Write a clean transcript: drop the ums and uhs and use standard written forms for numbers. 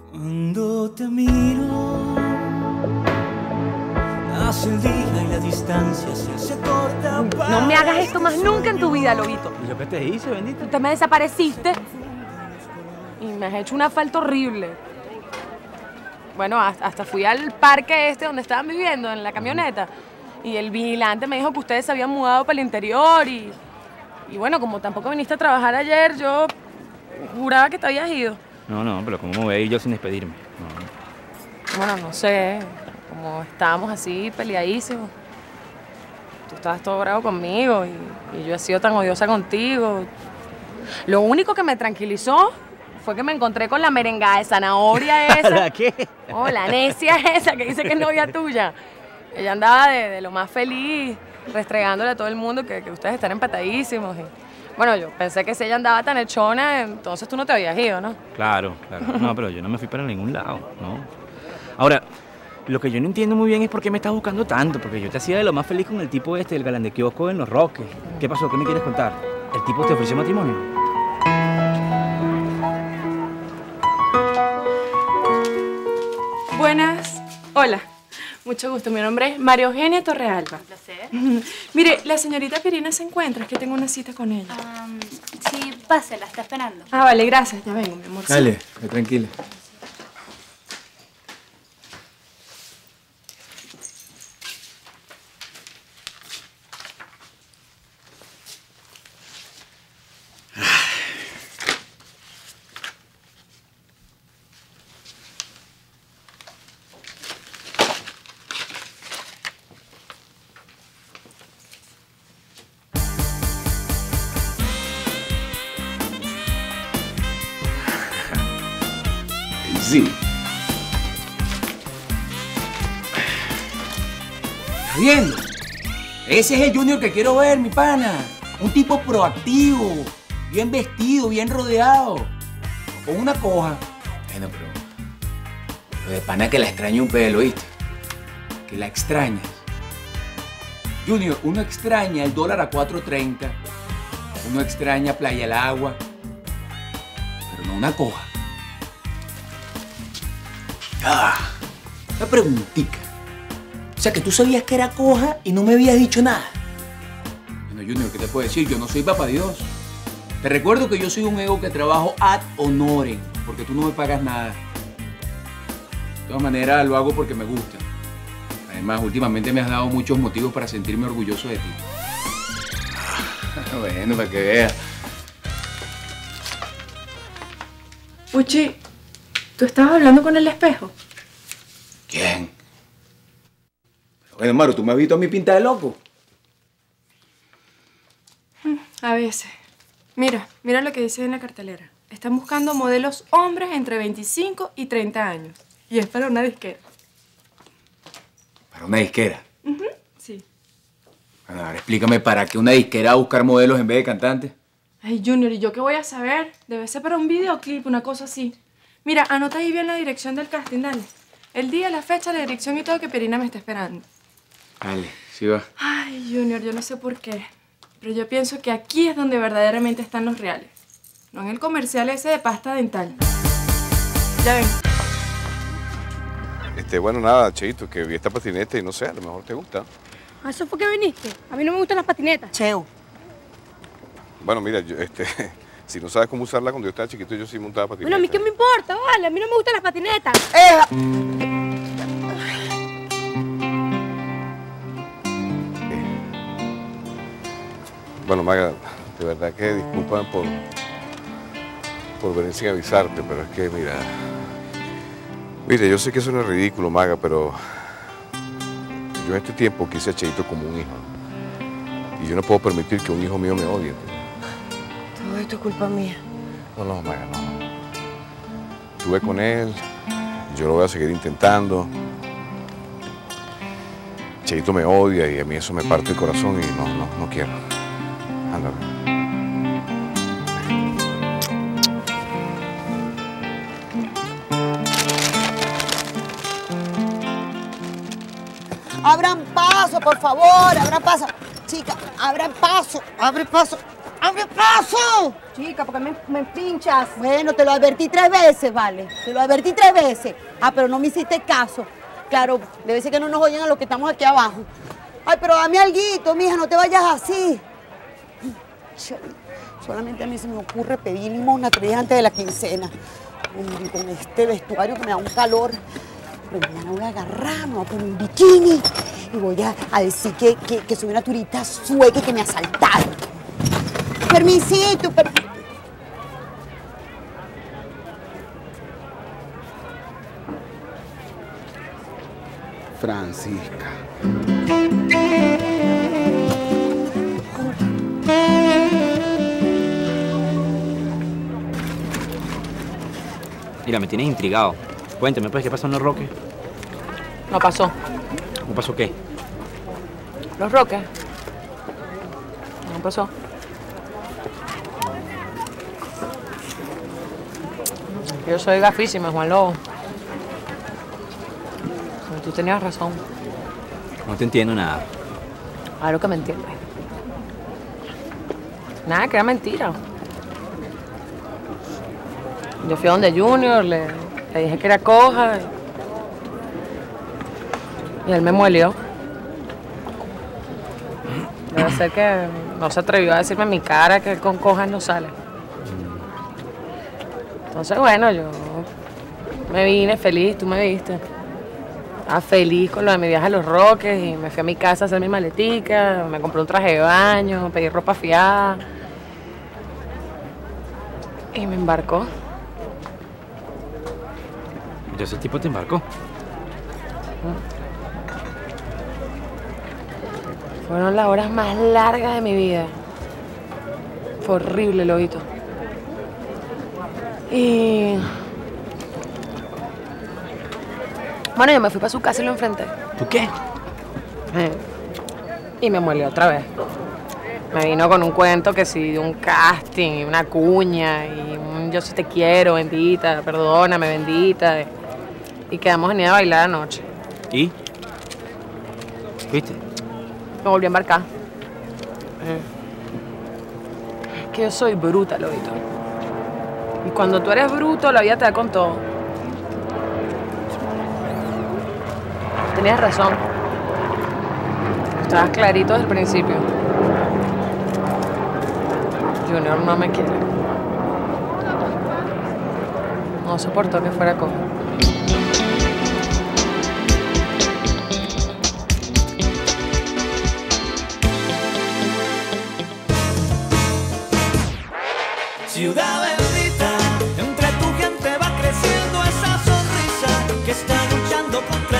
Cuando te miro, hace el día y la distancia se hace corta. No me hagas esto más nunca en tu vida, lobito. ¿Y yo qué te hice, bendito? Te me desapareciste y me has hecho una falta horrible. Bueno, hasta fui al parque donde estaban viviendo, en la camioneta. Y el vigilante me dijo que ustedes se habían mudado para el interior y bueno, como tampoco viniste a trabajar ayer, yo juraba que te habías ido. No, pero ¿cómo me voy a ir yo sin despedirme? No. Bueno, no sé, como estábamos así peleadísimos. Tú estabas todo bravo conmigo y yo he sido tan odiosa contigo. Lo único que me tranquilizó fue que me encontré con la merengada de zanahoria esa. ¿La qué? Oh, la necia esa que dice que es novia tuya. Ella andaba de lo más feliz, restregándole a todo el mundo que ustedes están empatadísimos. Y, bueno, yo pensé que si ella andaba tan echona, entonces tú no te habías ido, ¿no? Claro. No, pero yo no me fui para ningún lado, ¿no? Ahora, lo que yo no entiendo muy bien es por qué me estás buscando tanto, porque yo te hacía de lo más feliz con el tipo el galán de kiosco en Los Roques. ¿Qué pasó? ¿Qué me quieres contar? ¿El tipo te ofreció matrimonio? Buenas. Hola. Mucho gusto. Mi nombre es María Eugenia Torrealba. Un placer. Mire, la señorita Pirina se encuentra. Es que tengo una cita con ella. Sí, pásela, está esperando. Ah, vale, gracias. Ya vengo, mi amor. Dale, tranquila. Sí. ¿Estás viendo? Ese es el Junior que quiero ver, mi pana. Un tipo proactivo, bien vestido, bien rodeado. No con una coja. Bueno, pero de pana que la extraño un pelo, ¿viste? Que la extrañas. Junior, uno extraña el dólar a 4.30. Uno extraña Playa al Agua. Pero no una coja. Una preguntita. O sea, que tú sabías que era coja y no me habías dicho nada. Bueno, Junior, ¿qué te puedo decir? Yo no soy papá Dios. Te recuerdo que yo soy un ego que trabajo ad honorem, porque tú no me pagas nada. De todas maneras, lo hago porque me gusta. Además, últimamente me has dado muchos motivos para sentirme orgulloso de ti. Bueno, para que veas. Puchi, ¿tú estabas hablando con el espejo? ¿Quién? Pero bueno, Maru, ¿tú me has visto a mi pinta de loco? A veces. Mira lo que dice en la cartelera. Están buscando modelos hombres entre 25 y 30 años. Y es para una disquera. ¿Para una disquera? Sí. Bueno, ahora explícame, ¿para qué una disquera va a buscar modelos en vez de cantantes? Ay, Junior, ¿y yo qué voy a saber? Debe ser para un videoclip, una cosa así. Mira, anota ahí bien la dirección del casting, dale. El día, la fecha, la dirección y todo que Pirina me está esperando. Dale, sí va. Ay, Junior, yo no sé por qué, pero yo pienso que aquí es donde verdaderamente están los reales. No en el comercial ese de pasta dental. Ya ven. Bueno, nada, Cheito, que vi esta patineta y no sé, a lo mejor te gusta. ¿A eso fue que viniste? A mí no me gustan las patinetas. Cheo. Bueno, mira, yo, si no sabes cómo usarla, cuando yo estaba chiquito yo sí montaba patineta. Bueno, a mí qué me importa, vale. A mí no me gustan las patinetas. Bueno, Maga, de verdad que discúlpame por venir sin avisarte, pero es que, mira, yo sé que eso no es ridículo, Maga, pero yo en este tiempo quise a Cheito como un hijo. Y yo no puedo permitir que un hijo mío me odie. Todo esto es culpa mía. No, Maga, no. Estuve con él, yo lo voy a seguir intentando. Cheito me odia y a mí eso me parte el corazón y no quiero. Ándale. Abran paso, por favor, abran paso. Chica, abran paso, abre paso. ¡Hazme caso! Chica, porque me pinchas. Bueno, te lo advertí 3 veces, vale. Te lo advertí 3 veces. Ah, pero no me hiciste caso. Claro, debe ser que no nos oyen a los que estamos aquí abajo. Ay, pero dame alguito, mija, no te vayas así. Solamente a mí se me ocurre pedir limosna 3 días antes de la quincena. Y con este vestuario que me da un calor. Pero mañana voy a agarrar, me voy a poner un bikini y voy a decir que soy una turista sueca y que me asaltaron. Permisito, Francisca. Mira, me tienes intrigado. Cuéntame, pues, ¿qué pasó en Los Roques? No pasó. ¿No pasó qué? Los Roques. No pasó. Yo soy gafísima, Juan Lobo. Pero tú tenías razón. No te entiendo nada. Claro que me entiendes. Nada, que era mentira. Yo fui a donde Junior, le dije que era coja. Y él me molió. Debe ser que no se atrevió a decirme en mi cara que con cojas no sale. Entonces, bueno, yo me vine feliz, tú me viste. Estaba feliz con lo de mi viaje a Los Roques y me fui a mi casa a hacer mi maletica, me compré un traje de baño, pedí ropa fiada. Y me embarcó. ¿Y ese tipo te embarcó? Fueron las horas más largas de mi vida. Fue horrible, lobito. Y... bueno, yo me fui para su casa y lo enfrenté. ¿Tú qué? Y me molió otra vez. Me vino con un cuento que sí, de un casting, una cuña, y un yo sí te quiero, bendita, perdóname, bendita. Y quedamos en ir a bailar anoche. ¿Y? ¿Fuiste? Me volví a embarcar. Es que yo soy bruta, lobito. Y cuando tú eres bruto, la vida te da con todo. Tenías razón. Estabas clarito desde el principio. Junior no me quiere. No soportó que fuera cojo. Ciudad bendita, entre tu gente va creciendo esa sonrisa que está luchando contra